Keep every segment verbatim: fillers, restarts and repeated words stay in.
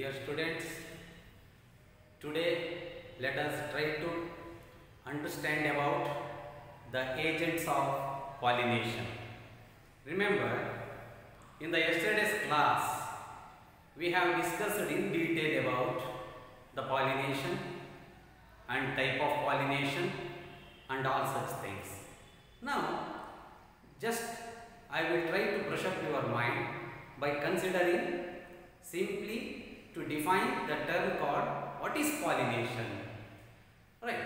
Dear students, today let us try to understand about the agents of pollination. Remember, in the yesterday's class, we have discussed in detail about the pollination and type of pollination and all such things. Now, just I will try to brush up your mind by considering simply to define the term called what is pollination. Right.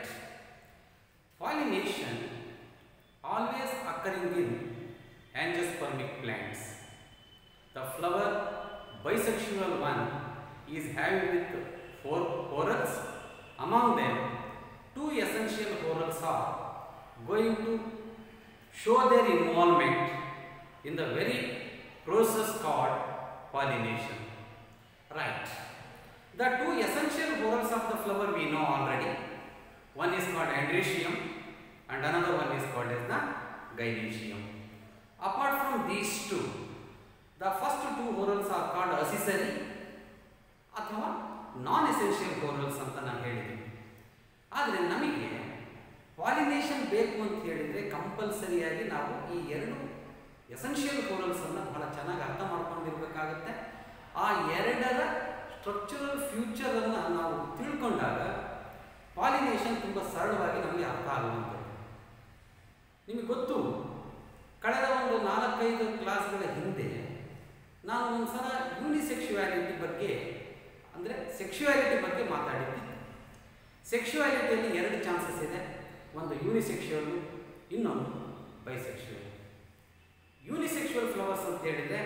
Pollination always occurring in angiospermic plants. The flower bisexual one is having with four whorls. Among them, two essential whorls are going to show their involvement in the very process called pollination. Right. The two essential whorls of the flower we know already. One is called androecium and another one is called as the gynoecium. Apart from these two, the first two whorls are called accessory ಅಥವಾ non essential whorls ಅಂತ ನಾನು ಹೇಳಿದ್ದೀನಿ. ಆದರೆ ನಮಗೆ pollination ಬೇಕು ಅಂತ ಹೇಳಿದರೆ ಕಂಪಲ್ಸರಿಯಾಗಿ ನಾವು ಈ ಎರಡು ಎಸೆನ್ಷಿಯಲ್ whorls ಅನ್ನು ಬಹಳ ಚೆನ್ನಾಗಿ ಅರ್ಥ ಮಾಡ್ಕೊಂಡಿರಬೇಕಾಗುತ್ತೆ. ಆ ಎರಡರ ಸ್ಟ್ರಕ್ಚರಲ್ ಫ್ಯೂಚರನ್ನು ನಾವು ತಿಳ್ಕೊಂಡಾಗ ಪಾಲಿನೇಷನ್ ತುಂಬ ಸರಳವಾಗಿ ನಮಗೆ ಅರ್ಥ ಆಗುವಂಥದ್ದು. ನಿಮಗೆ ಗೊತ್ತು, ಕಳೆದ ಒಂದು ನಾಲ್ಕೈದು ಕ್ಲಾಸ್ಗಳ ಹಿಂದೆ ನಾನು ಒಂದು ಸಲ ಯೂನಿಸೆಕ್ಷುಯಾಲಿಟಿ ಬಗ್ಗೆ ಅಂದರೆ ಸೆಕ್ಷುಯಾಲಿಟಿ ಬಗ್ಗೆ ಮಾತಾಡಿದ್ದೆ. ಸೆಕ್ಷುಯಾಲಿಟಿಯಲ್ಲಿ ಎರಡು ಚಾನ್ಸಸ್ ಇದೆ, ಒಂದು ಯೂನಿಸೆಕ್ಷುವಲ್, ಇನ್ನೊಂದು ಬೈಸೆಕ್ಷುವಲ್. ಯೂನಿಸೆಕ್ಷುವಲ್ ಫ್ಲವರ್ಸ್ ಅಂತ ಹೇಳಿದರೆ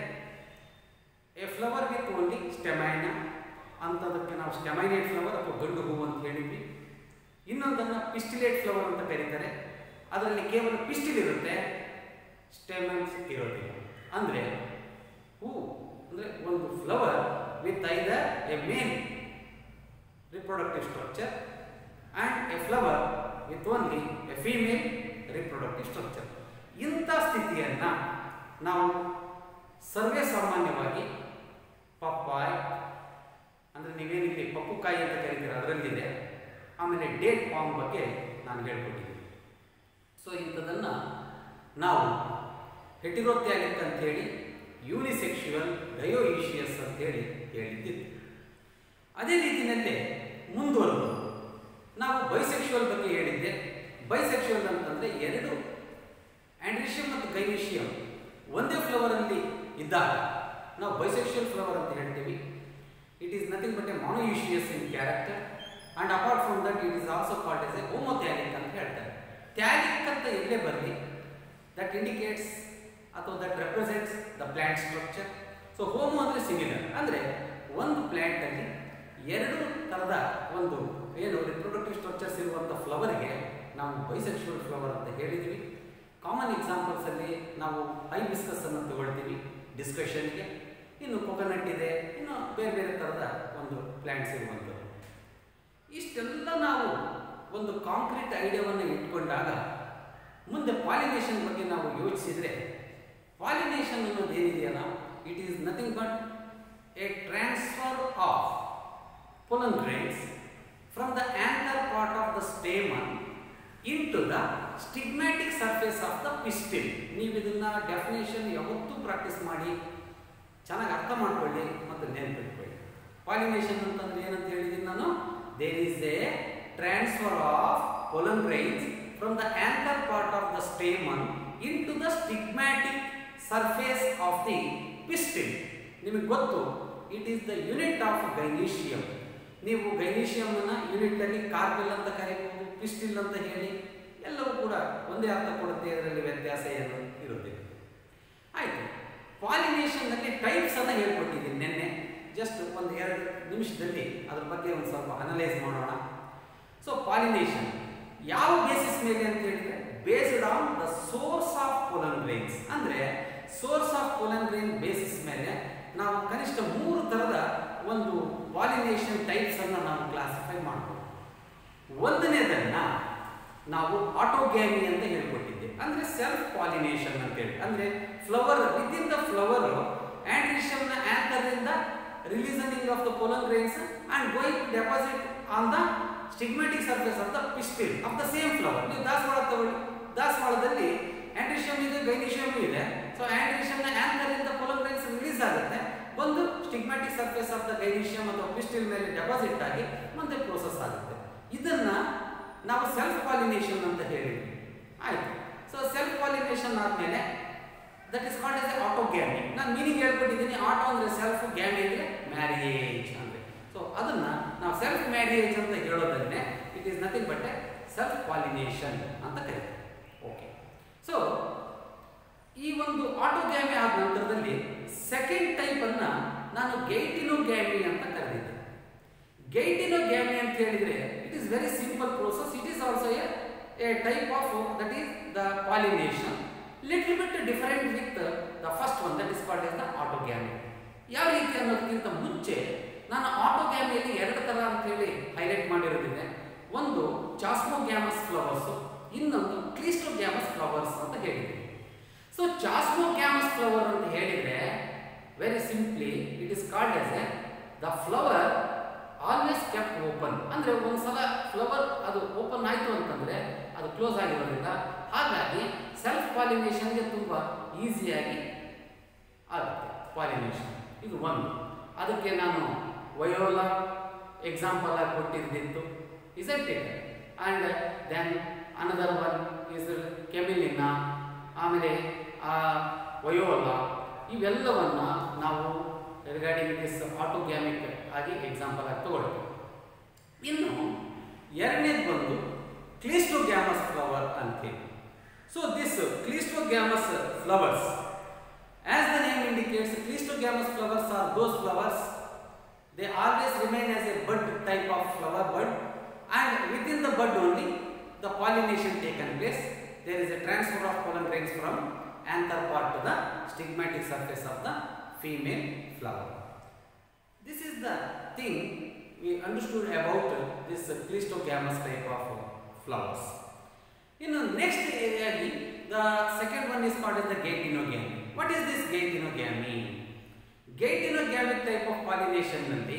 a flower with only stamen ಅಂಥದಕ್ಕೆ ನಾವು ಸ್ಟೆಮೈನೇಟ್ ಫ್ಲವರ್ ಅಥವಾ ಗಂಡು ಹೂವು ಅಂತ ಹೇಳಿದ್ವಿ. ಇನ್ನೊಂದನ್ನು ಪಿಸ್ಟಿಲೇಟ್ ಫ್ಲವರ್ ಅಂತ ಕರೀತಾರೆ. ಅದರಲ್ಲಿ ಕೇವಲ ಪಿಸ್ಟಿಲ್ ಇರುತ್ತೆ, ಸ್ಟೆಮನ್ಸ್ ಇರೋದಿಲ್ಲ. ಅಂದರೆ ಹೂ ಅಂದರೆ ಒಂದು flower with either a male reproductive structure and a flower with only a female reproductive structure. ಇಂಥ ಸ್ಥಿತಿಯನ್ನು ನಾವು ಸರ್ವೇ ಸಾಮಾನ್ಯವಾಗಿ ಪಪ್ಪಾಯ್ ಅಂದರೆ ನೀವೇನಿದೆ ಪಪ್ಪುಕಾಯಿ ಅಂತ ಕರೀತೀರ ಅದರಲ್ಲಿದೆ. ಆಮೇಲೆ ಡೇಟ್ ಪಾಮ್ ಬಗ್ಗೆ ನಾನು ಹೇಳ್ಕೊಟ್ಟಿದ್ದೀನಿ. ಸೊ ಇಂಥದನ್ನು ನಾವು ಹೆಟಿರೋಥ್ಯಾಲಿಕ್ ಅಂತೇಳಿ, ಯೂನಿಸೆಕ್ಷುವಲ್, ಡಯೋಯಿಷಿಯಸ್ ಅಂತೇಳಿ ಹೇಳಿದ್ದಿತ್ತು. ಅದೇ ರೀತಿಯಲ್ಲೇ ಮುಂದುವರೆದು ನಾವು ಬೈಸೆಕ್ಷುವಲ್ ಬಗ್ಗೆ ಹೇಳಿದ್ದೆ. ಬೈಸೆಕ್ಷುವಲ್ ಅಂತಂದರೆ ಎರಡು ಆಂಡ್ರಿಷಿಯಂ ಮತ್ತು ಗೈನೀಷಿಯಂ ಒಂದೇ ಫ್ಲವರಲ್ಲಿ ಇದ್ದಾಗ ನಾವು ಬೈಸೆಕ್ಷುವಲ್ ಫ್ಲವರ್ ಅಂತ ಹೇಳ್ತೀವಿ. It is nothing but a monoecious in character and apart from that it is also called as a homothallic ಅಂತ ಹೇಳ್ತಾರೆ. ಥ್ಯಾಲಿಕ್ ಅಂತ ಎಲ್ಲೇ ಬರಲಿ, ದಟ್ ಇಂಡಿಕೇಟ್ಸ್ ಅಥವಾ that represents the plant structure. So homo ಅಂದರೆ similar, ಅಂದರೆ ಒಂದು ಪ್ಲ್ಯಾಂಟಲ್ಲಿ ಎರಡು ಥರದ ಒಂದು ಏನು ರಿಪ್ರೊಡಕ್ಟಿವ್ ಸ್ಟ್ರಕ್ಚರ್ಸ್ ಇರುವಂಥ ಫ್ಲವರ್ಗೆ ನಾವು ಬೈಸೆಕ್ಷುವಲ್ ಫ್ಲವರ್ ಅಂತ ಹೇಳಿದ್ವಿ. ಕಾಮನ್ ಎಕ್ಸಾಂಪಲ್ಸಲ್ಲಿ ನಾವು ಹೈಬಿಸ್ಕಸ್ ಅನ್ನು ತಗೊಳ್ತೀವಿ ಡಿಸ್ಕಷನ್ಗೆ. ಇನ್ನು ಕೊಕೊನಟ್ ಇದೆ, ಇನ್ನು ಬೇರೆ ಬೇರೆ ಥರದ ಒಂದು ಪ್ಲ್ಯಾಂಟ್ಸ್ ಇರುವಂಥದ್ದು. ಇಷ್ಟೆಲ್ಲ ನಾವು ಒಂದು ಕಾಂಕ್ರೀಟ್ ಐಡಿಯಾವನ್ನು ಇಟ್ಕೊಂಡಾಗ ಮುಂದೆ ಪಾಲಿನೇಷನ್ ಬಗ್ಗೆ ನಾವು ಯೋಚಿಸಿದರೆ, ಪಾಲಿನೇಷನ್ ಅನ್ನೋದು ಏನಿದೆಯಲ್ಲ, it is nothing but a transfer of pollen grains from the anther part of the stamen into the stigmatic surface of the pistil. ನೀವು ಇದನ್ನು ಡೆಫಿನೇಷನ್ ಯಾವತ್ತೂ ಪ್ರಾಕ್ಟೀಸ್ ಮಾಡಿ ಚೆನ್ನಾಗಿ ಅರ್ಥ ಮಾಡ್ಕೊಳ್ಳಿ ಮತ್ತು ನೆನಪಿಟ್ಕೊಳ್ಳಿ. ಪಾಲಿನೇಷನ್ ಅಂತಂದ್ರೆ ಏನಂತ ಹೇಳಿದ್ದೀನಿ ನಾನು, there is a transfer of pollen grains from the anther part of the stamen into the stigmatic surface of the pistil. ನಿಮಗೆ ಗೊತ್ತು, it is the unit of gynoecium. ನೀವು ಗೈನೀಷಿಯಮನ್ನು ಯೂನಿಟಲ್ಲಿ ಕಾರ್ಪೆಲ್ ಅಂತ ಕರೀಬಹುದು, ಪಿಸ್ಟಿಲ್ ಅಂತ ಹೇಳಿ, ಎಲ್ಲವೂ ಕೂಡ ಒಂದೇ ಅರ್ಥ ಕೊಡುತ್ತೆ. ಅದರಲ್ಲಿ ವ್ಯತ್ಯಾಸ ಏನು ಇರುವುದಿಲ್ಲ. ಆಯಿತು, ಪಾಲಿನೇಷನ್ನಲ್ಲಿ ಟೈಪ್ಸ್ ಅನ್ನು ಹೇಳ್ಕೊಟ್ಟಿದ್ದೀನಿ ನಿನ್ನೆ. ಜಸ್ಟ್ ಒಂದು ಎರಡು ನಿಮಿಷದಲ್ಲಿ ಅದ್ರ ಬಗ್ಗೆ ಒಂದು ಸ್ವಲ್ಪ ಅನಲೈಸ್ ಮಾಡೋಣ. ಸೊ ಪಾಲಿನೇಷನ್ ಯಾವ ಬೇಸಿಸ್ ಮೇಲೆ ಅಂತ ಹೇಳಿದರೆ, based on the source of pollen grains. ಅಂದರೆ source of pollen grain basis ಮೇಲೆ ನಾವು ಕನಿಷ್ಠ ಮೂರು ಥರದ ಒಂದು ಪಾಲಿನೇಷನ್ ಟೈಪ್ಸ್ ಅನ್ನು ನಾವು ಕ್ಲಾಸಿಫೈ ಮಾಡ್ಬೋದು. ಒಂದನೇದನ್ನು ನಾವು ಆಟೋಗ್ಯಾಮಿ ಅಂತ ಹೇಳ್ಕೊಟ್ಟಿದ್ದೆ, ಅಂದರೆ ಸೆಲ್ಫ್ ಪಾಲಿನೇಷನ್ ಅಂತೇಳಿ. ಅಂದರೆ flower with in the flower ಆಂಡ್ರಿಷಿಯಂನ ಆಂಥರ್ನಿಂದ releasing of the pollen grains and going to deposit on the stigmatic surface of the pistil of the same flower. ನೀವು ದಾಸವಾಳ ತಗೊಳ್ಳಿ, ದಾಸವಾಳದಲ್ಲಿ ಆಂಡ್ರಿಶಿಯಂ ಇದೆ, ಗೈನಿಶಿಯಂ ಇದೆ. ಸೊ ಆಂಡ್ರಿಶಿಯಂ ನ ಆಂಥರ್ ಇಂದ pollen grains ರಿಲೀಸ್ ಆಗುತ್ತೆ, ಬಂದು stigmatic surface of the gynoecium ಅಥವಾ ಪಿಸ್ಟಿಲ್ ಮೇಲೆ ಡೆಪಾಸಿಟ್ ಆಗಿ ಮುಂದೆ ಪ್ರೋಸೆಸ್ ಆಗುತ್ತೆ. ಇದನ್ನ ನಾವು ಸೆಲ್ಫ್ ಪಾಲಿನೇಷನ್ ಅಂತ ಹೇಳಿದ್ವಿ. ಆಯ್ತು. ಸೊ ಸೆಲ್ಫ್ ಪಾಲಿನೇಷನ್ ಆದ್ಮೇಲೆ that is called as a autogamy. ನಾನು ಮೀನಿಂಗ್ ಹೇಳ್ಕೊಟ್ಟಿದ್ದೀನಿ. ಆಟೋ ಅಂದ್ರೆ ಸೆಲ್ಫ್, ಗ್ಯಾಮಿ ಅಂದ್ರೆ ಮ್ಯಾರಿಯೇಜ್ ಅಂದ್ರೆ. ಸೊ ಅದನ್ನ ನಾವು ಸೆಲ್ಫ್ ಮ್ಯಾರಿಯೇಜ್ ಅಂತ ಹೇಳೋದನ್ನೇ it is nothing but a self pollination ಅಂತ ಕರೀತೀವಿ. ಓಕೆ. ಸೊ ಈ ಒಂದು ಆಟೋಗ್ಯಾಮಿ ಆದ ನಂತರದಲ್ಲಿ ಸೆಕೆಂಡ್ ಟೈಪ್ ಅನ್ನ ನಾನು ಗೈಟಿನೋಗ್ಯಾಮಿ ಅಂತ ಕರೆದಿದ್ದೆ. ಗೈಟಿನೋಗ್ಯಾಮಿ ಅಂತ ಹೇಳಿದ್ರೆ it is very simple process. It is also a a type of that is the pollination, little bit different with the, the first one that is called as the autogamy. ಯಾವ ರೀತಿ ಅನ್ನೋದಕ್ಕಿಂತ ಮುಂಚೆ ನಾನು ಆಟೋಗ್ಯಾಮಿಯಲ್ಲಿ ಎರಡು ತರ ಅಂತ ಹೇಳಿ ಹೈಲೈಟ್ ಮಾಡಿರೋದಿದೆ. ಒಂದು ಚಾಸ್ಮೋಗ್ಯಾಮಸ್ ಫ್ಲವರ್ಸ್, ಇನ್ನೊಂದು ಕ್ಲಿಸ್ಟೋಗ್ಯಾಮಸ್ ಫ್ಲವರ್ಸ್ ಅಂತ ಹೇಳಿದೆ. ಸೊ ಚಾಸ್ಮೋಗ್ಯಾಮಸ್ ಫ್ಲವರ್ ಅಂತ ಹೇಳಿದ್ರೆ very simply it is called as a the flower always kept open. ಅಂದ್ರೆ ಒಂದ್ಸಲ ಫ್ಲವರ್ ಅದು ಓಪನ್ ಆಯ್ತು ಅಂತಂದ್ರೆ ಅದು ಕ್ಲೋಸ್ ಆಗಿರೋದ್ರಿಂದ ಹಾಗಾಗಿ ಸೆಲ್ಫ್ ಪಾಲಿನೇಷನ್ಗೆ ತುಂಬಾ ಈಸಿಯಾಗಿ ಆಗುತ್ತೆ ಪಾಲಿನೇಷನ್. ಇದು ಒಂದು. ಅದಕ್ಕೆ ನಾನು ವಯೋಲಾ ಎಕ್ಸಾಂಪಲ್ ಆಗಿ ಕೊಟ್ಟಿದ್ದಿತ್ತು, isn't it. And then another one is Commelina, ಆಮೇಲೆ ವಯೋಲಾ. ಇವೆಲ್ಲವನ್ನ ನಾವು ರಿಗಾರ್ಡಿಂಗ್ ದಿಸ್ ಆಟೋಗ್ಯಾಮಿಕ್ ಆಗಿ ಎಕ್ಸಾಂಪಲ್ ಆಗಿ ತಗೊಳ್ತೀವಿ. ಇನ್ನು ಎರಡನೇದು ಬಂದು ಕ್ಲಿಸ್ಟೋಗ್ಯಾಮಸ್ ಫ್ಲವರ್ ಅಂತೇಳಿ. So this cleistogamous flowers, as the name indicates, cleistogamous flowers are those flowers, they always remain as a bud type of flower bud, and within the bud only the pollination taken place. There is a transfer of pollen grains from anther part to the stigmatic surface of the female flower. This is the thing we understood about this Clistogamous type of flowers. In the next area, the second one is called as the Geitinogamy. What is this Geitinogamy? Geitinogamic type of pollination nalli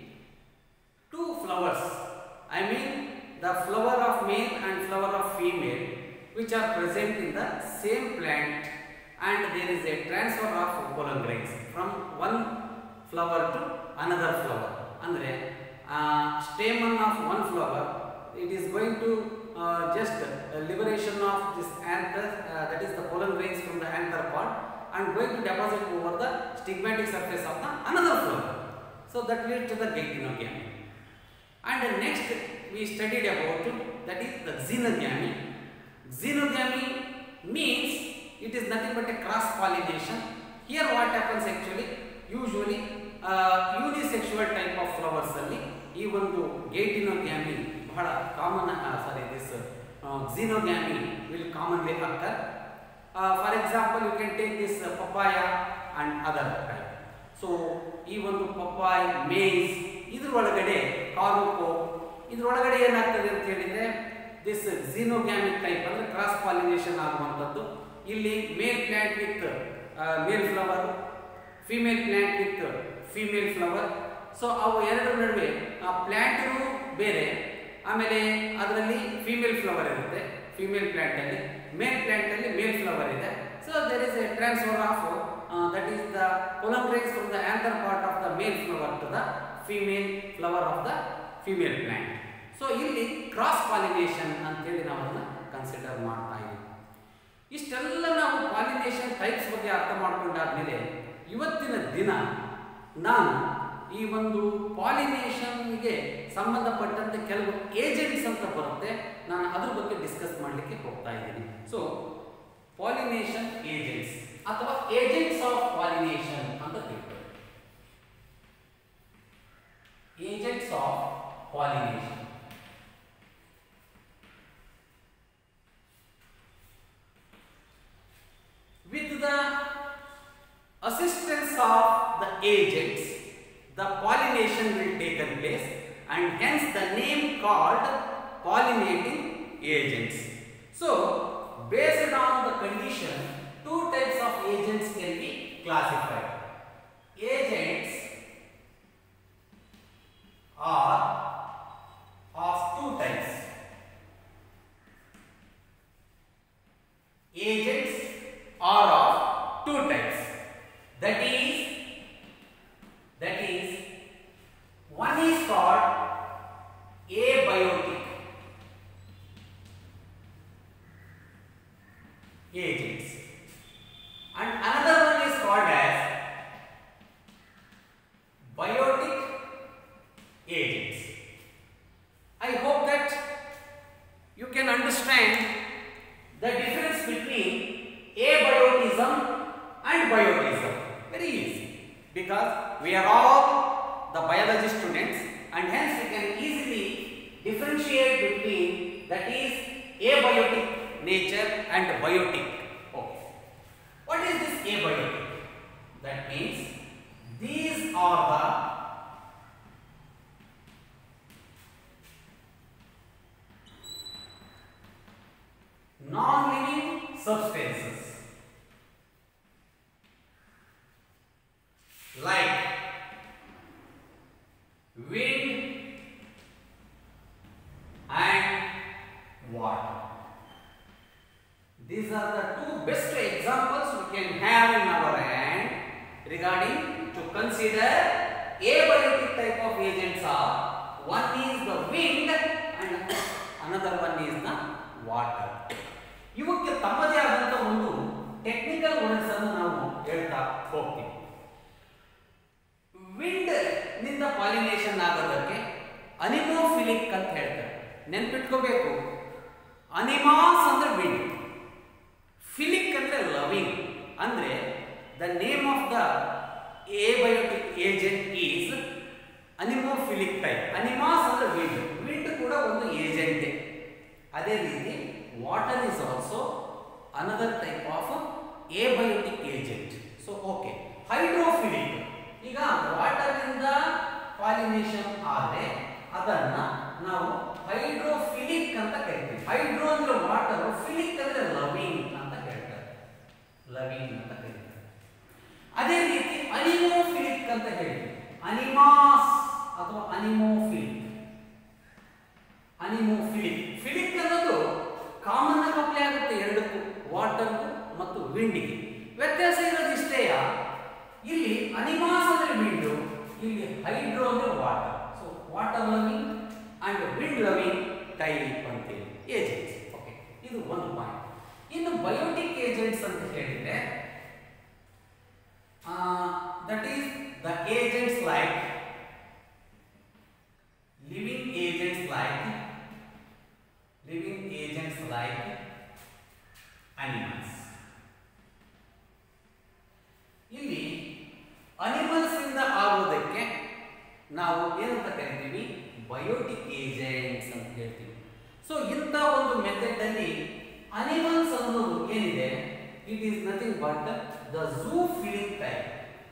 two flowers, I mean the flower of male and flower of female, which are present in the same plant, and there is a transfer of pollen grains from one flower to another flower. Andre uh, stamen of one flower, it is going to uh, just uh, liberation of this anther, uh, that is the pollen grains from the anther part, and going to deposit over the stigmatic surface of the another flower. So that leads to the Geitinogamy. And uh, next we studied about that is the Xenogamy. Xenogamy means it is nothing but a cross pollination. Here what happens actually, usually uh, unisexual type of flowers alli ee ondu Geitinogamy bhala common, uh, sorry this uh, Xenogamy will commonly occur. Uh, for example, you can take this uh, papaya and other type. So ee ondu papaya, maize, idr olagade karuko, idr olagade enagtade anta helidre this Xenogamic type ಅಂದ್ರೆ cross pollination ಆಗುವಂತದ್ದು. ಇಲ್ಲಿ male plant with male flower, female plant with female flower. So ಅವು ಎರಡರ ನಡುವೆ ಆ plant ಬೇರೆ, ಆಮೇಲೆ ಅದರಲ್ಲಿ ಫಿಮೇಲ್ ಫ್ಲವರ್ ಇರುತ್ತೆ ಫಿಮೇಲ್ ಪ್ಲಾಂಟ್ ಅಲ್ಲಿ, ಮೇಲ್ ಪ್ಲಾಂಟ್ ಅಲ್ಲಿ ಮೇಲ್ ಫ್ಲವರ್ ಇದೆ. So there is a transfer of that is the pollen grains from the anther part of the male flower to the female flower of the female plant. So ಇಲ್ಲಿ cross pollination ಅಂತೇಳಿ ನಾವು ಅದನ್ನ consider ಮಾಡ್ತಾ ಇದ್ದೀವಿ. ಇಷ್ಟೆಲ್ಲ ನಾವು pollination types ಬಗ್ಗೆ ಅರ್ಥ ಮಾಡ್ಕೊಂಡಾದ್ಮೇಲೆ ಇವತ್ತಿನ ದಿನ ನಾನು ಈ ಒಂದು ಪಾಲಿನೇಷನ್ಗೆ ಸಂಬಂಧಪಟ್ಟಂತೆ ಕೆಲವು ಏಜೆಂಟ್ಸ್ ಅಂತ ಬರುತ್ತೆ, ನಾನು ಅದ್ರ ಬಗ್ಗೆ ಡಿಸ್ಕಸ್ ಮಾಡಲಿಕ್ಕೆ ಹೋಗ್ತಾ ಇದ್ದೀನಿ. ಸೊ ಪಾಲಿನೇಷನ್ ಏಜೆಂಟ್ಸ್ ಅಥವಾ ಏಜೆಂಟ್ಸ್ ಆಫ್ ಪಾಲಿನೇಷನ್ ಅಂತ ತಿಳ್ಕೊಳ್ಳಿ. Agents of pollination with the assistance of the agents, the pollination will take place, and hence the name called pollinating agents. So based on the condition, two types of agents can be classified. Agents agents, and another one is called as biotic agents. I hope that you can understand the difference between abiotism and biotism. Very easy, because we are all the biology students, and hence we can easily differentiate between that is abiotic nature and biotic. Okay. What is this abiotic? That means these are the non-living substances like wind and water. These are the two best examples we can have in our hand regarding to consider abiotic type of agents are one is the wind and another one is the water. ಇವಕ್ಕೆ ತಮ್ಮದೇ ಆದಂತ ಒಂದು technical words ಅನ್ನು ನಾವು ಹೇಳ್ತಾ ಹೋಗ್ತೀವಿ. Wind ನಿಂದ pollination ಆಗೋದಕ್ಕೆ ಅನಿಮೋಫಿಲಿಕ್ ಅಂತ ಹೇಳ್ತಾರೆ. ನೆನ್ಪಿಟ್ಕೋಬೇಕು, ಅನಿಮಾಸ್ ಅಂದ್ರೆ ವಿಂಡ್, ಫಿಲಿಕ್ ಅಂದ್ರೆ ಲವಿಂಗ್. ಅಂದ್ರೆ the name of the abiotic agent is anemophilic type. Anemos ಅಂದ್ರೆ ವಿಂಡ್, ವಿಂಡ್ ಕೂಡ ಒಂದು ಏಜೆಂಟೇ. ಅದೇ ರೀತಿ water is also another type of abiotic agent. So okay, hydrophilic. ಈಗ ವಾಟರ್ ಇಂದ ಪಾಲಿನೇಷನ್ ಆದರೆ ಅದನ್ನ ನಾವು ಹೈಡ್ರೋಫಿಲಿಕ್ ಅಂತ ಕರಿತೀವಿ. ಹೈಡ್ರೋ ಅಂದ್ರೆ ವಾಟರ್, ಫಿಲಿಕ್ ಅಂದ್ರೆ ಲವಿಂಗ್ ಅಂತ ಹೇಳ್ತಾರೆ, ಲವಿಂಗ್ ಅಂತ ಕರೀತಾರೆ. ಅದೇ ರೀತಿ ಅನಿಮೋಫಿಲಿಕ್ ಅಂತ ಹೇಳ್ತೀವಿ. ಅನಿಮಾಸ್ ಅಥವಾ ಅನಿಮೋಫಿಲಿಕ್. ಅನಿಮೋಫಿಲಿಕ್ ಫಿಲಿಕ್ ಅನ್ನೋದು ಕಾಮನ್ ಆಗಿ ಅಪ್ಲೈ ಆಗುತ್ತೆ ಎರಡಕ್ಕೂ, ವಾಟರ್ ಮತ್ತು ವಿಂಡಿಗೆ. ವ್ಯತ್ಯಾಸ ಇರೋದು ಇಷ್ಟೇಯ, ಇಲ್ಲಿ ಅನಿಮಾಸ್ ಅಂದ್ರೆ ವಿಂಡು, ಇಲ್ಲಿ ಹೈಡ್ರೋ ಅಂದ್ರೆ water. So water loving and wind loving type ಅಂತೇಳಿ ಏಜೆಂಟ್ಸ್. ಓಕೆ, ಇದು ಒಂದು ಪಾಯಿಂಟ್. ಇನ್ನು ಬಯೋಟಿಕ್ ಏಜೆಂಟ್ಸ್ ಅಂತ ಹೇಳಿದ್ರೆ that is the agents like living agents like living agents like animals. ಇಲ್ಲಿ ಅನಿಮಲ್ಸ್ ಇಂದ ಆಗೋದಕ್ಕೆ ನಾವು ಏನಂತ ಕರಿತೀವಿ, ಬಯೋಟಿಕ್ ಏಜೆಂಟ್ಸ್ ಅಂತ ಹೇಳ್ತೀವಿ. ಸೊ ಇಂಥ ಒಂದು ಮೆಥಡ್ ಅಲ್ಲಿ ಅನಿಮಲ್ಸ್ ಅನ್ನೋದು ಏನಿದೆ, it is nothing but the zoophilic type.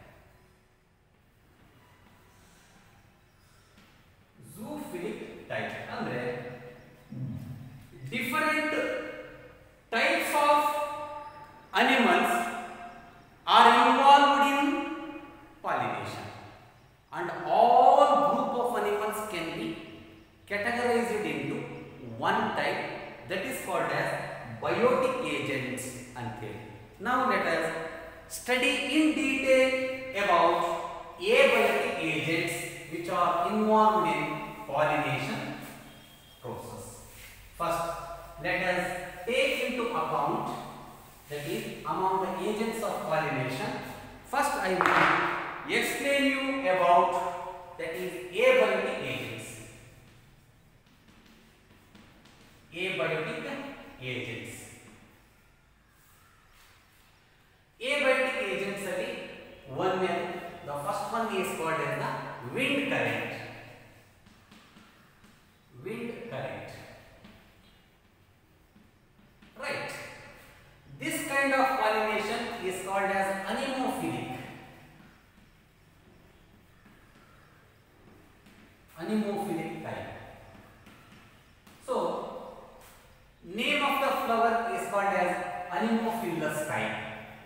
Zoophilic type ಅಂದ್ರೆ different types of animals are involved in pollination, and all group of animals can be categorized into one type, that is called as biotic agents until. Now let us study in detail about abiotic agents which are involved in pollination process. First, let us take into account, that is among the agents of pollination. First I will explain you about, that is abiotic agents. Abiotic agents. Abiotic agents ali one, the first one is called as the wind current. Wind current. Right. This kind of pollination is called as anemophilic. Anemophilic type. So, name of the flower is called as anemophilous type.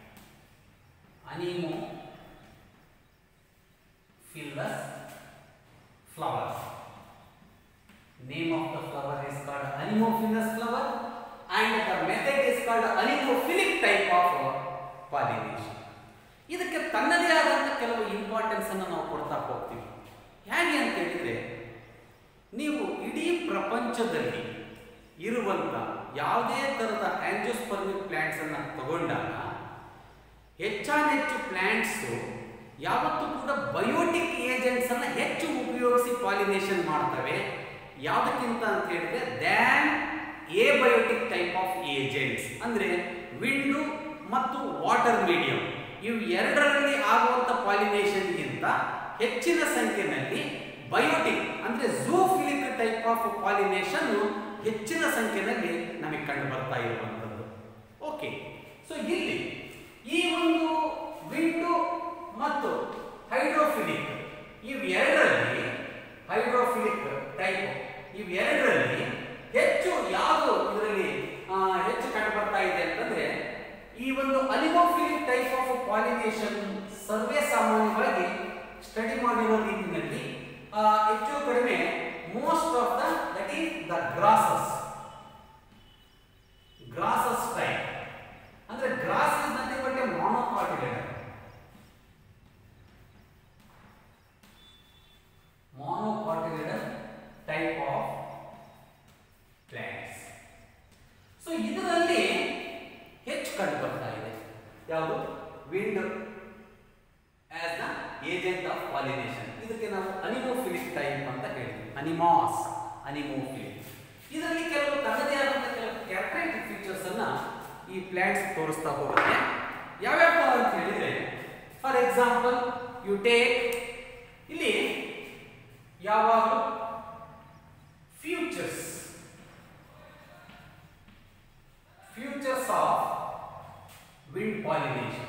Anemophilous flower. Name of the flower is called anemophilous flower, and the method is called anemophilic type of pollination. ಇದಕ್ಕೆ ತನ್ನದೇ ಆದಂತ ಕೆಲವು importance ಅನ್ನು ನಾವು ಕೊಡ್ತಾ ಹೋಗ್ತೀವಿ. ಹೇಗೆ ಅಂತ ಹೇಳಿದ್ರೆ, ನೀವು ಇಡೀ ಪ್ರಪಂಚದಲ್ಲಿ ಇರುವಂತ ಯಾವುದೇ ತರದ ಆಂಜಿಯೋಸ್ಪರ್ಮಿಕ್ ಪ್ಲಾಂಟ್ಸ್ ಅನ್ನ ತಗೊಂಡಾಗ ಹೆಚ್ಚಾನೆಚ್ಚು ಪ್ಲಾಂಟ್ಸ್ ಯಾವತ್ತೂ ಕೂಡ ಬಯೋಟಿಕ್ ಏಜೆಂಟ್ಸ್ ಅನ್ನ ಹೆಚ್ಚು ಉಪಯೋಗಿಸಿ ಪಾಲಿನೇಷನ್ ಮಾಡ್ತವೆ. ಯಾವುದಕ್ಕಿಂತ ಅಂತ ಹೇಳಿದ್ರೆ than abiotic type of agents, ಅಂದ್ರೆ ವಿಂಡು ಮತ್ತು ವಾಟರ್ ಮೀಡಿಯಂ ಇವು ಎರಡರಲ್ಲಿ ಆಗುವಂತ ಪಾಲಿನೇಷನ್ ಗಿಂತ ಹೆಚ್ಚಿನ ಸಂಖ್ಯೆಯಲ್ಲಿ ಬಯೋಟಿಕ್ ಅಂದ್ರೆ ಝೂಫಿಲಿಕ್ ಟೈಪ್ ಆಫ್ ಪಾಲಿನೇಷನ್ ಹೆಚ್ಚಿನ ಸಂಖ್ಯೆಯಲ್ಲಿ ನಮಗೆ ಕಂಡು ಬರ್ತಾ ಇರುವಂತದ್ದು. ಓಕೆ, ಸೊ ಇಲ್ಲಿ ಈ ಒಂದು ವಿಂಡು ಮತ್ತು ಹೈಡ್ರೋಫಿಲಿಕ್ ಇವೆರಡರಲ್ಲಿ ಹೈಡ್ರೋಫಿಲಿಕ್ ಟೈಪ್ ಇವೆರಡರಲ್ಲಿ ಹೆಚ್ಚು ಯಾವುದು ಇದರಲ್ಲಿ ಹೆಚ್ಚು ಕಂಡು ಬರ್ತಾ ಇದೆ ಅಂತಂದ್ರೆ ಈ ಒಂದು ಅಲಿಮೋಫಿಲಿಕ್ ಟೈಪ್ ಆಫ್ ಪಾಲಿನೇಷನ್ ಸರ್ವೇ ಸಾಮಾನ್ಯವಾಗಿ ಸ್ಟಡಿ ಮಾಡಿರೋ ರೀತಿಯಲ್ಲಿ ಹೆಚ್ಚು ಕಡಿಮೆ most of the that is the grasses grasses type ಅಂದ್ರೆ grass is nothing but a monocotyledon monocotyledon type of plants. So ಇದರಲ್ಲಿ ಹೆಚ್ಚು ಕಂಡು ಬರ್ತಾ ಇದೆ ಯಾವುದು wind as the agent of pollination. ಇದಕ್ಕೆ ನಾವು ಅನಿಮೋಫಿಲಿಕ್ ಟೈಪ್ ಅಂತ ಹೇಳ್ತೀವಿ, ಅನಿಮಾಸ್ ಅನಿಮೋಫಿಲಿಕ್. ಇದರಲ್ಲಿ ಕೆಲವು ತನ್ನದೇ ಆದಂತಹ ಕೆಲವು ಕ್ಯಾರೆಕ್ಟರಿಸ್ಟಿಕ್ ಫೀಚರ್ಸ್ ಅನ್ನ ಈ ಪ್ಲಾಂಟ್ಸ್ ತೋರಿಸ್ತಾ ಹೋಗುತ್ತೆ. ಯಾವ್ಯಾವ ಅಂತ ಹೇಳಿದ್ರೆ ಫಾರ್ ಎಕ್ಸಾಂಪಲ್ ಯು ಟೇಕ್ ಇಲ್ಲಿ ಯಾವಾಗಲೂ futures futures of wind pollination.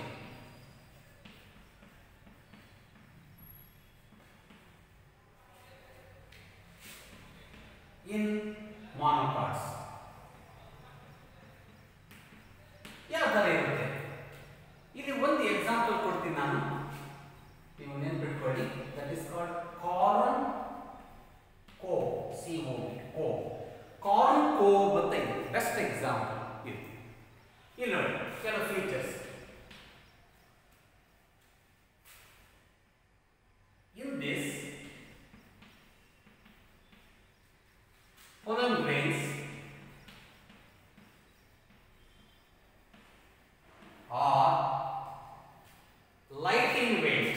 In monocots ಯಾವ ತರ ಇರುತ್ತೆ ಇಲ್ಲಿ ಒಂದು ಎಕ್ಸಾಂಪಲ್ ಕೊಡ್ತೀನಿ ನಾನು, ನೀವು ನೆನಪಿಟ್ಕೊಳ್ಳಿ. That is called corn cob C O cob corn cob ಅಂತ ಇದೆ ಬೆಸ್ಟ್ ಎಕ್ಸಾಂಪಲ್ ಇದು. ಇಲ್ಲಿ ನೋಡಿ ಕೆಲವು features. In this pollen grains are light in weight.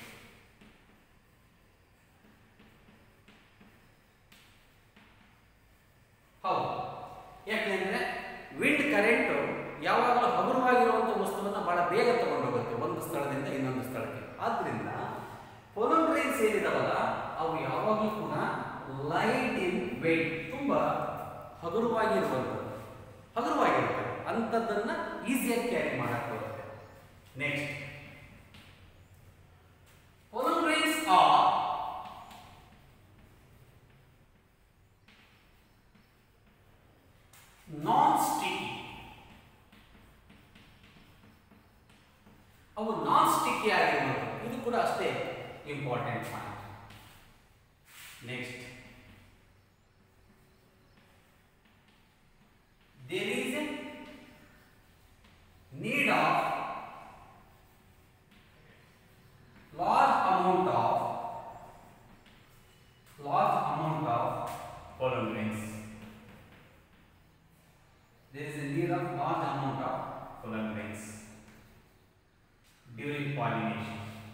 ಹೌದು, ಯಾಕೆಂದ್ರೆ ವಿಂಡ್ ಕರೆಂಟ್ ಯಾವಾಗಲೂ ಹಗುರವಾಗಿರುವಂತಹ ವಸ್ತುವನ್ನು ಬಹಳ ಬೇಗ ತಗೊಂಡು ಹೋಗುತ್ತೆ ಒಂದು ಸ್ಥಳದಿಂದ ಇನ್ನೊಂದು ಸ್ಥಳಕ್ಕೆ. ಆದ್ರಿಂದ pollen grains ಏನಿದಾವಲ್ಲ ಅವು ಯಾವಾಗಲೂ ಕೂಡ ಲೈಟ್ ಇನ್ ವೇಟ್, ತುಂಬಾ ಹಗುರವಾಗಿರುವಂಥದ್ದು ಹಗುರವಾಗಿರುತ್ತೆ ಅಂಥದ್ದನ್ನ ಈಸಿಯಾಗಿ ಕ್ಯಾರಿ ಮಾಡಕ್ಕೆ ಬರುತ್ತೆ. Next, pollen grains are non sticky. ಅವು ನಾನ್ ಸ್ಟಿಕ್ಕಿ ಆಗಿರುವಂಥದ್ದು, ಇದು ಕೂಡ ಅಷ್ಟೇ important point. Next, there is a need of large amount of large amount of pollen grains. There is a need of large amount of pollen grains during pollination.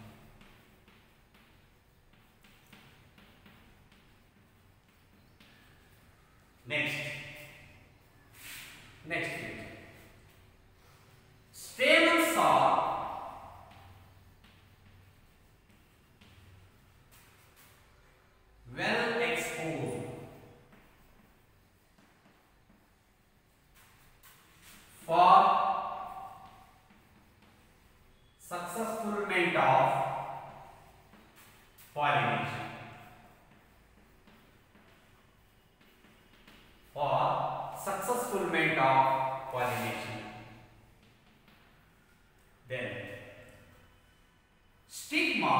Next, next page. Stamens are well exposed for successfulment of pollination. For successfulment of pollination. Then stigma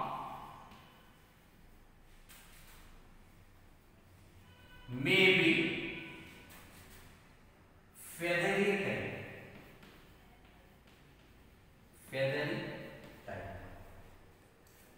may be feathery type. Feathery type.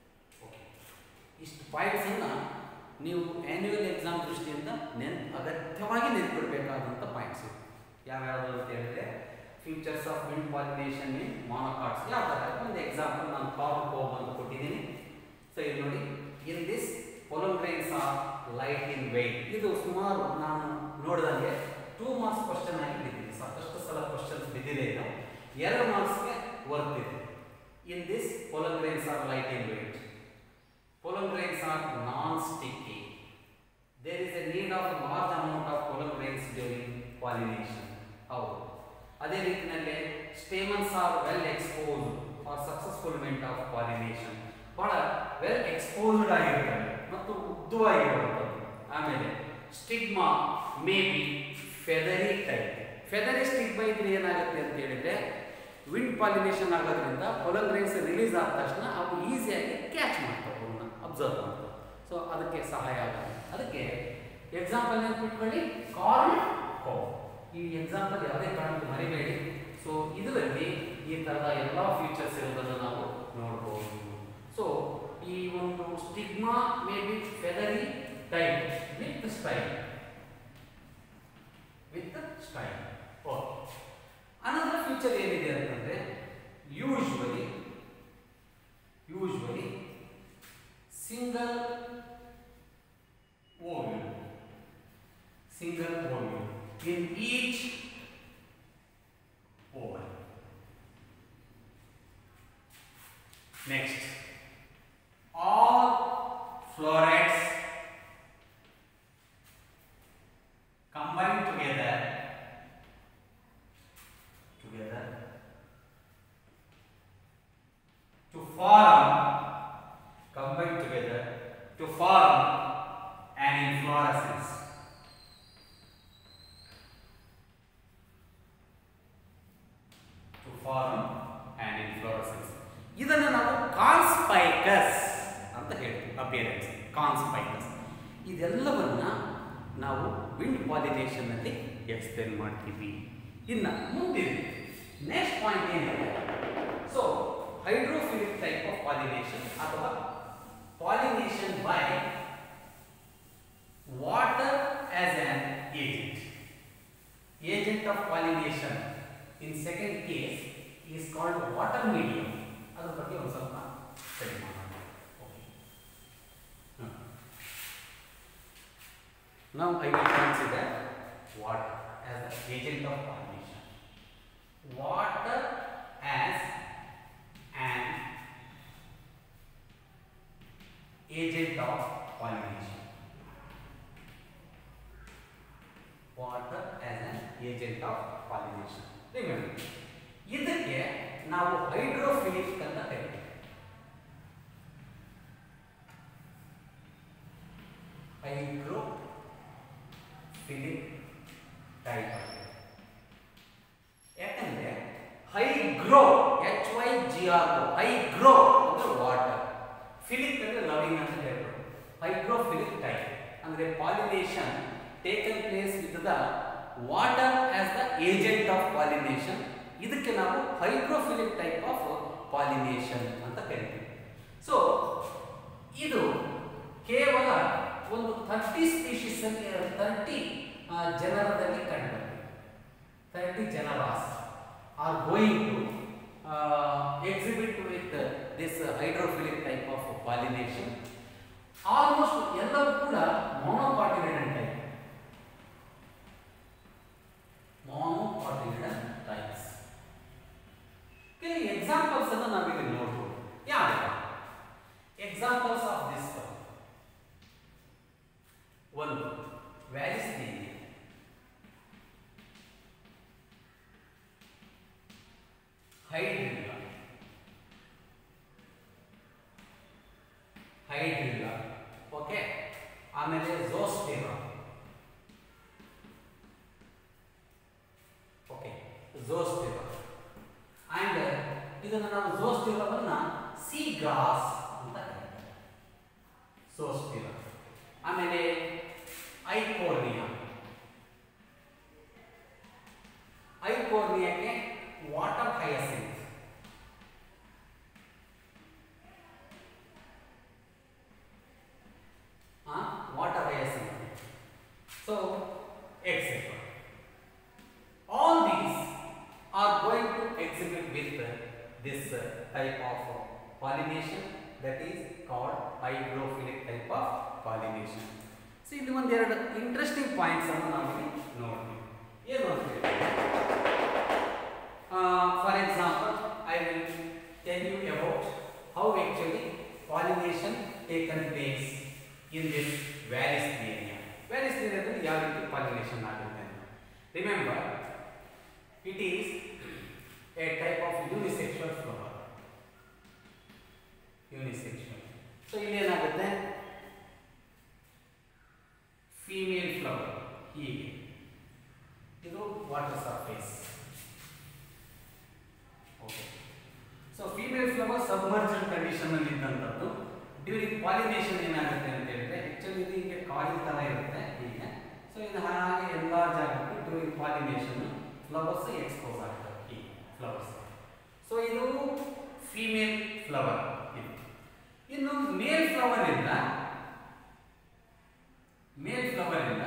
Okay. ಇಷ್ಟು points ಅನ್ನ ನೀವು annual exam ದೃಷ್ಟಿಯಿಂದ ನೆನಪು ಅಗತ್ಯ ಸತ್ಯವಾಗಿ ನೆನಪಿಡಬೇಕಾದಂಥ points ಇವು ಯಾವ್ಯಾವುದು ಅಂತ ಹೇಳಿದ್ರೆ features of wind pollination in monocots ಯಾವ ಥರ ಒಂದು ಎಕ್ಸಾಂಪಲ್ ನಾನು ಕಾರ್ನ್ ಕೋಬ್ ಅಂತ ಕೊಟ್ಟಿದ್ದೀನಿ. ಸೊ ಇಲ್ಲಿ ನೋಡಿ, in this pollen grains are light in weight. ಇದು ಸುಮಾರು ನಾನು ನೋಡಿದಂಗೆ ಟೂ ಮಾರ್ಕ್ಸ್ ಕ್ವಶನ್ ಆಗಿ ಬಿದ್ದಿದೆ, ಸಾಕಷ್ಟು ಸಲ ಕ್ವಶನ್ಸ್ ಬಿದ್ದಿದೆ. ಇದು ಎರಡು ಮಾರ್ಕ್ಸ್ಗೆ ವರ್ತ್ ಇದೆ. In this pollen grains are light in weight, pollen grains are non sticky, there is a need of large amount of pollen grains during pollination. ಹೌದು, ಅದೇ ರೀತಿಯಲ್ಲಿ stamens are well exposed for ಸಕ್ಸಸ್ಫುಲ್ಮೆಂಟ್ of pollination, ಬಹಳ well exposed ಆಗಿರ್ತವೆ ಮತ್ತು ಉದ್ದವಾಗಿರುವಂಥದ್ದು. ಆಮೇಲೆ stigma may be feathery type. Feathery stigma ಇದ್ರೆ ಏನಾಗುತ್ತೆ ಅಂತ ಹೇಳಿದ್ರೆ ವಿಂಡ್ ಪಾಲಿನೇಷನ್ ಆಗೋದ್ರಿಂದ ಪೊಲನ್ ಗ್ರೈನ್ಸ್ ರಿಲೀಸ್ ಆದ ತಕ್ಷಣ ಅವು ಈಸಿಯಾಗಿ ಕ್ಯಾಚ್ ಮಾಡ್ತಾವೆ, ಅವನ್ನ ಅಬ್ಸರ್ವ್ ಮಾಡ್ತಾವೆ. ಸೊ ಅದಕ್ಕೆ ಸಹಾಯ ಆಗುತ್ತೆ. ಅದಕ್ಕೆ ಎಕ್ಸಾಂಪಲ್ ನೆನ್ಪಿಟ್ಕೊಳ್ಳಿ, ಕಾರ್ನ್ ಕೋಬ್. ಈ ಎಕ್ಸಾಂಪಲ್ ಯಾವುದೇ ಕಾರಣಕ್ಕೂ ಮರಿಬೇಡಿ. ಸೊ ಇದರಲ್ಲಿ ಈ ಥರದ ಎಲ್ಲ ಫೀಚರ್ಸ್ ಇರೋದನ್ನು ನಾವು ನೋಡ್ಬೋದು. ಸೊ ಈ ಒಂದು stigma may be feathery type with style with style. Okay, another feature ಏನಿದೆ ಅಂತಂದ್ರೆ usually usually single ovule single ovule in each oval. Next, all florets combine together together to form combine together to form an inflorescence. Form and inflorescence. ಇದನ್ನು ನಾವು conspicuous ಅಂತ ಹೇಳ್ತೀವಿ. Appearance conspicuous. ಇದೆಲ್ಲವನ್ನ ನಾವು wind ಪಾಲಿನೇಷನ್ನಲ್ಲಿ explain ಮಾಡ್ತೀವಿ. ಇನ್ನು ಮುಂದಿನ ನೆಕ್ಸ್ಟ್ ಪಾಯಿಂಟ್ ಏನಿದೆ, so hydrophilic type of pollination ಅಥವಾ pollination by water as an agent. Agent of pollination in second case is called water medium. ಅದರ ಬಗ್ಗೆ ಒಂದು ಸ್ವಲ್ಪ ಸ್ಟಡಿ ಮಾಡೋಣ. Okay, now I will consider water as the agent of pollination. Water as an agent of pollination. Water as an agent of pollination. ಇದಕ್ಕೆ ನಾವು hydrophilic ಅಂತ ಕರಿತೀವಿ. Hydrophilic type. ಯಾಕಂದ್ರೆ hygro H Y G R hygro ಅಂದ್ರೆ water, philic ಅಂದ್ರೆ loving ಅಂತ ಹೇಳ್ಬೋದು. Hydrophilic type ಅಂದ್ರೆ pollination taken place with the water as the agent of pollination. ಇದಕ್ಕೆ ನಾವು ಹೈಡ್ರೋಫಿಲಿಕ್ ಟೈಪ್ ಆಫ್ ಪಾಲಿನೇಷನ್ ಅಂತ ಕರಿತೀವಿ. ಸೊ ಇದು ಕೇವಲ ಒಂದು ಥರ್ಟಿ ಸ್ಪೀಶೀಸ್ ಥರ್ಟಿ ಜನರದಲ್ಲಿ ಕಂಡುಬಂದಿದೆ. ಥರ್ಟಿ ಜನರಾಸ್ are going to exhibit with this hydrophilic type of pollination. Almost ಎಲ್ಲವೂ ಕೂಡ ಮೊನೊಕಾಟಿಲಿಡನ್ ಟೈಪ್. Monocotyledon types. ಕೆಲವು ಎಕ್ಸಾಂಪಲ್ಸ್ ಅನ್ನು ನಾವಿಲ್ಲಿ ನೋಡ್ಬೋದು. ಯಾವ ಎಕ್ಸಾಂಪಲ್ಸ್ ಆಫ್ ದಿಸ್ ಒಂದು ವ್ಯಾಲಿಸ್ನೇರಿಯಾ, ಹೈಡ್ರಿಲ್ಲಾ ಹೈಡ್ರಿಲ್ಲಾ ಓಕೆ, ಆಮೇಲೆ ಝೋಸ್ಟೆರಾ ಓಕೆ ಝೋಸ್ಟೆರಾ ಅಂಡ್ ಇದನ್ನು ನಾವು ಝೋಸ್ಟೆರಾವನ್ನ ಸೀ ಗ್ರಾಸ್ ಅಂತ ಕರೀತಾರೆ. ಝೋಸ್ಟೆರಾ. ಆಮೇಲೆ ಐಕೋರ್ನಿಯಾ. ಐಕೋರ್ನಿಯಾಕ್ಕೆ water hyacinth. Water hyacinth. So et cetera. All these are going to exhibit with this type of pollination that is called hydrophilic type of pollination. So ಇಲ್ಲಿ ಒಂದು ಎರಡು interesting points ಅನ್ನು ನಾವು ನೋಡ್ತೀವಿ. ಏನು ಅಂತ ಹೇಳಿದ್ರೆ, for example I will tell you about how actually pollination taken place in this Vallisneria. Vallisneria ದಲ್ಲಿ ಯಾವ ರೀತಿ pollination ಆಗುತ್ತೆ ಅಂತ. Remember, it is a type of unisexual flower. Unisexual. So ಇಲ್ಲಿ ಏನಾಗುತ್ತೆ, ಫೀಮೇಲ್ ಫ್ಲವರ್ ಹೀಗೆ, ಇದು water surface. Okay, so female flower submerged condition ಅಲ್ಲಿ ಇದ್ದಂಥದ್ದು. ಡ್ಯೂರಿಂಗ್ ಪಾಲಿನೇಷನ್ ಏನಾಗುತ್ತೆ ಅಂತ ಹೇಳಿದ್ರೆ, ಆಕ್ಚುಲಿ ಇದು ಹೀಗೆ ಕಾಯಿಲ್ ತರ ಇರುತ್ತೆ ಹೀಗೆ. ಸೊ ಇದು ಹಾಗೆ ಎಲ್ಲಾ ಜಾಗಕ್ಕೂ ಡ್ಯೂರಿಂಗ್ ಪಾಲಿನೇಷನ್ ಫ್ಲವರ್ಸ್ ಎಕ್ಸ್ಪೋಸ್ ಆಗ್ತವೆ ಈ ಫ್ಲವರ್ಸ್. ಸೊ ಇದು ಫೀಮೇಲ್ ಫ್ಲವರ್. ಇನ್ನು ಮೇಲ್ ಫ್ಲವರ್ ಇಂದ ಮೇಲ್ ಫ್ಲವರ್ ಇಂದ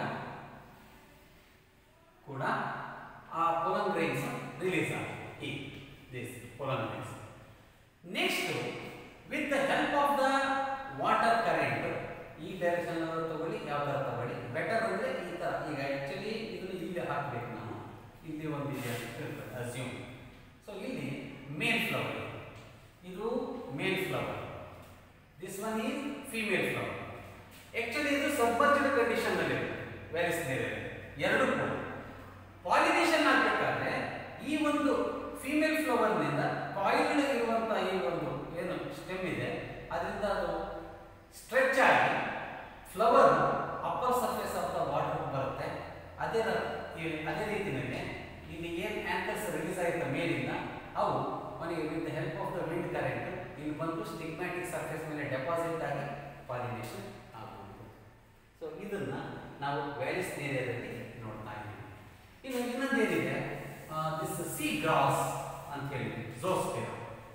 ಕೂಡ ಆ ಪೊಲನ್ ಗ್ರೈನ್ಸ್ ರಿಲೀಸ್ ಆಗುತ್ತೆ ಈ this pollen grains. Next, with the help of the water current, ಈ ಡೈರೆಕ್ಷನ್ ತಗೊಳ್ಳಿ, ಯಾವ ತರ ತಗೊಳ್ಳಿ, ಬೆಟರ್ ಅಂದ್ರೆ ಈ ತರ. ಈಗ ಆಕ್ಚುಲಿ ಇದನ್ನು ಇಲ್ಲಿ ಹಾಕ್ಬೇಕು ನಾವು, ಇಲ್ಲಿ ಒಂದು ಇದೆ ಅಂತ ಅಸ್ಯೂಮ್. ಸೊ ಇಲ್ಲಿ ಮೇಲ್ ಫ್ಲವರ್, ಇದು male flower, this one is female flower. Actually ಇದು ಸಬ್ಮರ್ಜ್ಡ್ ಕಂಡೀಷನ್ ಅಲ್ಲಿ ವ್ಯಾಲಿಸ್ನೇರಿಯಾ ಎರಡು ಕೂಡ ಪಾಲಿನೇಷನ್ ಆಗಬೇಕಾದ್ರೆ ಈ ಒಂದು ಫೀಮೇಲ್ ಫ್ಲವರ್ ನಿಂದ ಕಾಯಿಲ್ ಇರುವಂತಹ ಈ ಒಂದು ಏನು ಸ್ಟೆಮ್ ಇದೆ ಅದರಿಂದ ಅದು ಸ್ಟ್ರೆಚ್ ಆಗಿ flower upper surface of the water ಬರುತ್ತೆ. ಅದೇ ಅದೇ ರೀತಿಯಲ್ಲಿ ಇಲ್ಲಿ ಏನು ಆಂಥರ್ಸ್ ರಿಲೀಸ್ ಆಯ್ತ ಮೇಲಿಂದ ಅವು ಮನೆಗೆ with the help of the wind current ಇಲ್ಲಿ ಬಂದು ಸ್ಟಿಗ್ಮ್ಯಾಟಿಕ್ ಸರ್ಫೇಸ್ ಮೇಲೆ ಡೆಪಾಸಿಟ್ ಆಗಿ ಪಾಲಿನೇಷನ್ ಆಗಬಹುದು. ಸೊ ಇದನ್ನ ನಾವು ವ್ಯಾಲಿಸ್ನೇರಿಯಾದಲ್ಲಿ ನೋಡ್ತಾ ಇದ್ದೀವಿ. ಇನ್ನು ಇನ್ನೊಂದೇನಿದೆ, ದಿಸ್ ಸಿ ಗ್ರಾಸ್ ಅಂತ ಹೇಳಿ, ಝೋಸ್ಪಿರಾ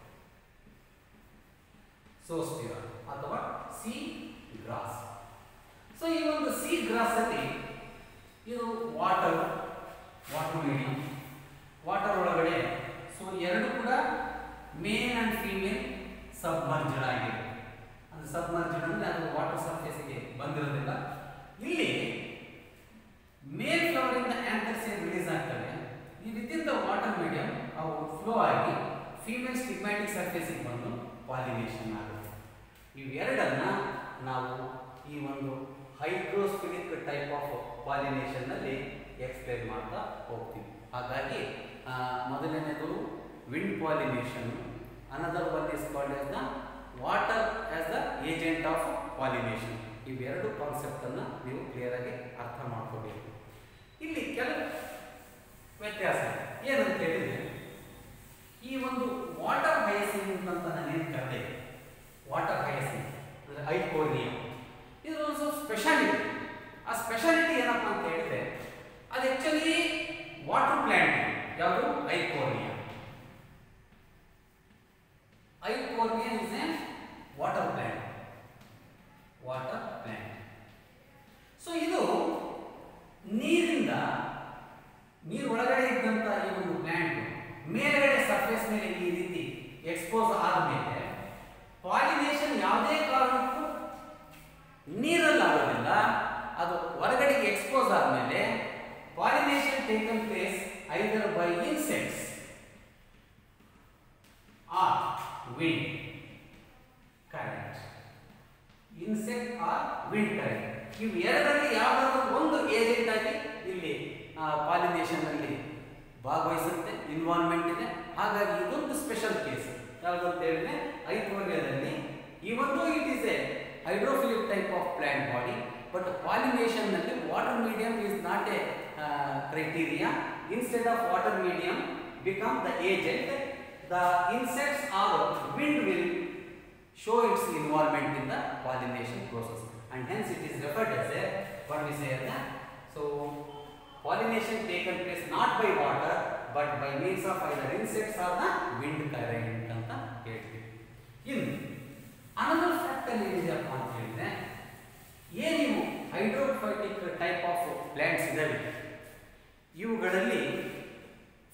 ಝೋಸ್ಪಿರಾ ಅಥವಾ ಸಿ ಗ್ರಾಸ್. ಸೊ ಈ ಒಂದು ಸಿ ಗ್ರಾಸ್ ಅಲ್ಲಿ ಇದು ವಾಟರ್ ವಾಟರ್ ಮೀಡಿಯಂ, ವಾಟರ್ ಒಳಗಡೆ ಸೊ ಎರಡು ಕೂಡ ಮೇಲ್ ಅಂಡ್ ಫೀಮೇಲ್ ಸಬ್ಮರ್ಜ್ಡ್ ಆಗಿದೆ. ಅದು ಸಬ್ಮರ್ಜ್ಡ್ ಅಂದ್ರೆ ಅದು ವಾಟರ್ ಸರ್ಫೇಸ್ಗೆ ಬಂದಿರೋದಿಲ್ಲ. ಇಲ್ಲಿ ಮೇಲ್ ಫ್ಲವರ್ ಇಂದ ಆಂಥರ್ಸ್ ರಿಲೀಸ್ ಆಗ್ತವೆ. ಈ ವಿತಿನ್ ದ ವಾಟರ್ ಮೀಡಿಯಂ ಅವು ಫ್ಲೋ ಆಗಿ ಫೀಮೇಲ್ ಸ್ಟಿಗ್ಮ್ಯಾಟಿಕ್ ಸರ್ಫೇಸ್ಗೆ ಬಂದು ಪಾಲಿನೇಷನ್ ಆಗುತ್ತೆ. ಇವೆರಡನ್ನ ನಾವು ಈ ಒಂದು ಹೈಡ್ರೋಸ್ಫಿಲಿಕ್ ಟೈಪ್ ಆಫ್ ಪಾಲಿನೇಷನ್ ನಲ್ಲಿ ಎಕ್ಸ್ಪ್ಲೇನ್ ಮಾಡ್ತಾ ಹೋಗ್ತೀವಿ. ಹಾಗಾಗಿ ಮೊದಲನೇದು wind pollination, another one is called as the water as the agent of pollination. ಇವೆರಡು ಕಾನ್ಸೆಪ್ಟ್ ಅನ್ನ ನೀವು ಕ್ಲಿಯರ್ ಆಗಿ ಅರ್ಥ ಮಾಡ್ಕೋಬೇಕು. ಇಲ್ಲಿ ಕೆಲವು ವ್ಯತ್ಯಾಸ ಏನಂತ ಹೇಳಿದ್ರೆ, ಈ ಒಂದು ವಾಟರ್ ಹಯಸಿಂತ್ ಅಂತ ನಾನೇನು ಕರೆದೆ, ವಾಟರ್ ಹಯಸಿಂತ್ ಅಂದ್ರೆ ಐಕೋರ್ನಿಯಂ, ಇದು ಒಂದು ಸ್ವಲ್ಪ ಸ್ಪೆಷಾಲಿಟಿ. ಆ ಸ್ಪೆಷಾಲಿಟಿ ಏನಪ್ಪಾ ಅಂತ ಹೇಳಿದ್ರೆ, ಅದು ಆಕ್ಚುಲಿ ವಾಟರ್ ಪ್ಲಾಂಟ್. ಯಾವುದು? Eichhornia. Eichhornia is a water plant. Water plant. So ಇದು ನೀರಿಂದ, ನೀರು ಒಳಗಡೆ ಇದ್ದಂತ ಈ ಒಂದು ಪ್ಲಾಂಟ್ ಮೇಲ್ಗಡೆ ಸರ್ಫೇಸ್ ಮೇಲೆ ಈ ರೀತಿ ಎಕ್ಸ್ಪೋಸ್ ಆದಮೇಲೆ ಪಾಲಿನೇಷನ್ ಯಾವುದೇ ಕಾರಣಕ್ಕೂ ನೀರಲ್ಲಿ ಆಗೋದಿಲ್ಲ. ಅದು ಹೊರಗಡೆಗೆ ಎಕ್ಸ್ಪೋಸ್ ಆದಮೇಲೆ pollination taken place either by insects or wind current. Insect or wind current, ಇವು ಎರಡರಲ್ಲಿ ಯಾವ್ದಾದ್ರು ಒಂದು ಏಜೆಂಟ್ ಆಗಿ ಇಲ್ಲಿ ಪಾಲಿನೇಷನ್ ಅಲ್ಲಿ ಭಾಗವಹಿಸುತ್ತೆ, ಇನ್ವಾಲ್ವ್ಮೆಂಟ್ ಇದೆ. ಹಾಗಾಗಿ ಇದೊಂದು ಸ್ಪೆಷಲ್ ಕೇಸ್. ಯಾವುದು ಅಂತ ಹೇಳಿದ್ರೆ, ಐಕೋರ್ನಿಯಾದಲ್ಲಿ ಇವತ್ತು it is a hydrophilic type of plant body, but pollination ನಲ್ಲಿ water medium is not a criteria. Instead of water medium become the agent, the insects or wind will show its involvement in the pollination process, and hence it is referred as a, what we say, as a, so pollination taken place not by water but by means of either insects or the wind current anta ಹೇಳ್ತೀವಿ. ಇನ್ನು another fact ಅಲ್ಲಿ ಏನಿದೆಯಪ್ಪ ಅಂತ ಹೇಳಿದ್ರೆ, ಏನು hydrophytic type of plants ಇದಾವೆ,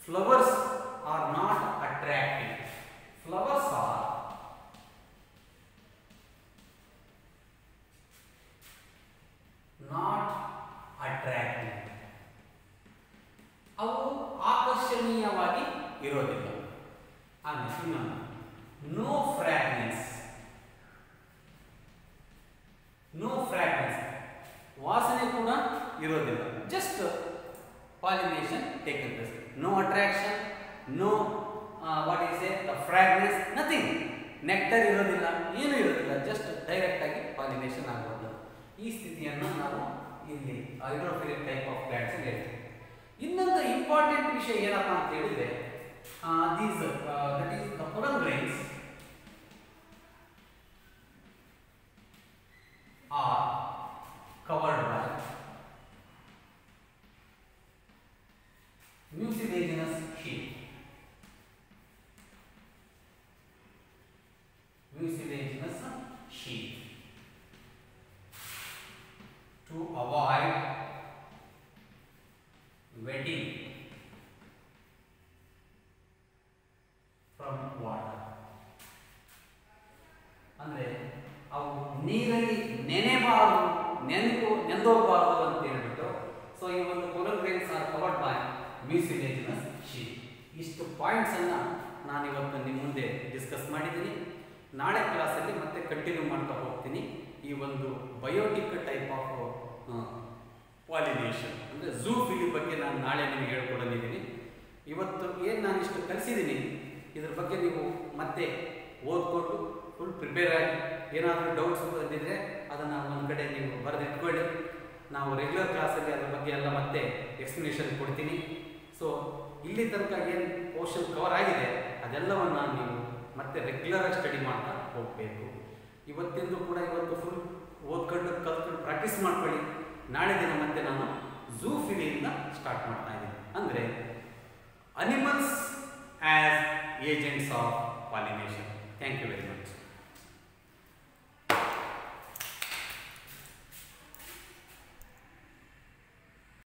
flowers are not attractive. Flowers are not attractive. ಅವು ಆಕರ್ಷಣೀಯವಾಗಿ ಇರೋದಿಲ್ಲ. ಆಮೇಲೆ ಇನ್ನೊಂದು ನೋ ಫ್ರಾಗ್ರೆನ್ಸ್. ನೋ ಫ್ರಾಗ್ರೆನ್ಸ್ ವಾಸನೆ ಕೂಡ ಇರೋದಿಲ್ಲ. Just pollination taken place. No attraction, no what is a the fragrance, nothing. Nectar ಇರೋದಿಲ್ಲ, ಏನೂ ಇರೋದಿಲ್ಲ, ಜಸ್ಟ್ ಡೈರೆಕ್ಟ್ ಆಗಿ ಪಾಲಿನೇಷನ್ ಆಗೋದು. ಈ ಸ್ಥಿತಿಯನ್ನು ನಾವು ಇಲ್ಲಿ ಹೈಡ್ರೋಫಿಲಿಕ್ ಟೈಪ್ ಆಫ್ ಪ್ಲಾಂಟ್ಸ್ ಅಲ್ಲಿ ಹೇಳ್ತೀವಿ. ಇನ್ನೊಂದು ಇಂಪಾರ್ಟೆಂಟ್ ವಿಷಯ ಏನಪ್ಪ ಅಂತ ಹೇಳಿದ್ರೆ, these that is the pollen grains are covered by mucilaginous sheath. Mucilaginous sheath. To avoid wetting from water. ಅಂದ್ರೆ ಅವು ನೀರಲ್ಲಿ ನೆನೆಬಾರದು, ನೆನೆದು ನೆಂದೋಗಬಾರದು ಅಂತ ಹೇಳ್ಬಿಟ್ಟು, ಸೊ ಈ ಒಂದು pollen grains are covered by mucilaginous sheath. ಇಷ್ಟು ಪಾಯಿಂಟ್ಸ್ ಅನ್ನ ನಾನು ಇವತ್ತು ನಿಮ್ಮ ಮುಂದೆ ಡಿಸ್ಕಸ್ ಮಾಡಿದ್ದೀನಿ. ನಾಳೆ ಕ್ಲಾಸಲ್ಲಿ ಮತ್ತೆ ಕಂಟಿನ್ಯೂ ಮಾಡ್ತಾ ಹೋಗ್ತೀನಿ. ಈ ಒಂದು ಬಯೋಟಿಕ್ ಟೈಪ್ ಆಫ್ ಪಾಲಿನೇಷನ್ ಅಂದರೆ ಝೂಫಿಲಿ ಬಗ್ಗೆ ನಾನು ನಾಳೆ ನಿಮಗೆ ಹೇಳ್ಕೊಡಲಿದ್ದೀನಿ. ಇವತ್ತು ಏನು ನಾನು ಇಷ್ಟು ಕಲಿಸಿದ್ದೀನಿ ಇದ್ರ ಬಗ್ಗೆ ನೀವು ಮತ್ತೆ ಓದ್ಕೊಂಡು ಫುಲ್ ಪ್ರಿಪೇರ್ ಆಗಿ ಏನಾದರೂ ಡೌಟ್ಸ್ ಬಂದಿದ್ರೆ ಅದನ್ನು ಒಂದು ಕಡೆ ನೀವು ಬರೆದಿಟ್ಕೊಳ್ಳಿ. ನಾವು ರೆಗ್ಯುಲರ್ ಕ್ಲಾಸಲ್ಲಿ ಅದ್ರ ಬಗ್ಗೆ ಎಲ್ಲ ಮತ್ತೆ ಎಕ್ಸ್ಪ್ಲನೇಷನ್ ಕೊಡ್ತೀನಿ. ಸೊ ಇಲ್ಲಿ ತನಕ ಏನು ಪೋರ್ಷನ್ ಕವರ್ ಆಗಿದೆ ಅದೆಲ್ಲವನ್ನು ನೀವು ಮತ್ತೆ ರೆಗ್ಯುಲರ್ ಆಗಿ ಸ್ಟಡಿ ಮಾಡ್ತಾ ಹೋಗಬೇಕು. ಇವತ್ತಿಂದು ಕೂಡ ಇವತ್ತು ಫುಲ್ ಓದ್ಕೊಂಡು ಕಲ್ತ್ಕೊಂಡು ಪ್ರಾಕ್ಟೀಸ್ ಮಾಡ್ಕೊಳ್ಳಿ. ನಾಳೆ ದಿನ ಮತ್ತೆ ನಾನು ಝೂಫಿಲಿಯಿಂದ ಸ್ಟಾರ್ಟ್ ಮಾಡ್ತಾ ಇದ್ದೀನಿ. ಅಂದರೆ animals as agents of pollination. Thank you very much.